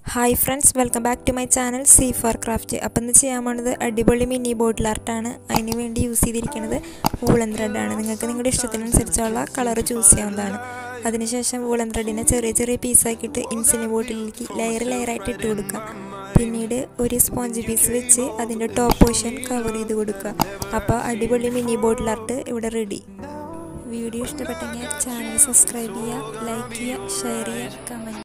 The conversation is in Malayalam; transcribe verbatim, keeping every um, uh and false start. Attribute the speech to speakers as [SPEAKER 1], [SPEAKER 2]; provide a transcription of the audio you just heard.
[SPEAKER 1] Hi friends, welcome back to my channel C for Craft. അപ്പോൾ ഇന്ന് ചെയ്യാൻ പോകുന്നത് അടിപൊളി മിനി ബോട്ടിൽ ആർട്ടാണ്. അതിന് വേണ്ടി യൂസ് ചെയ്തിരിക്കുന്നത് വൂളൻ ത്രെഡാണ്. നിങ്ങൾക്ക് നിങ്ങളുടെ ഇഷ്ടത്തിനനുസരിച്ചുള്ള കളർ ചൂസ് ചെയ്യാവുന്നതാണ്. അതിനുശേഷം വൂളൻ ത്രെഡിനെ ചെറിയ ചെറിയ പീസാക്കിയിട്ട് ഇൻസുലിൻ ബോട്ടിലേക്ക് ലെയർ ലെയറായിട്ട് ഇട്ട് കൊടുക്കുക. പിന്നീട് ഒരു സ്പോഞ്ച് പീസ് വെച്ച് അതിൻ്റെ ടോപ്പ് പോർഷൻ കവർ ചെയ്ത് കൊടുക്കുക. അപ്പോൾ അടിപൊളി മിനി ബോട്ടിൽ ആർട്ട് ഇവിടെ റെഡി. വീഡിയോ ഇഷ്ടപ്പെട്ടെങ്കിൽ ചാനൽ സബ്സ്ക്രൈബ് ചെയ്യുക, ലൈക്ക് ചെയ്യുക, ഷെയർ ചെയ്യുക, കമൻറ്റ്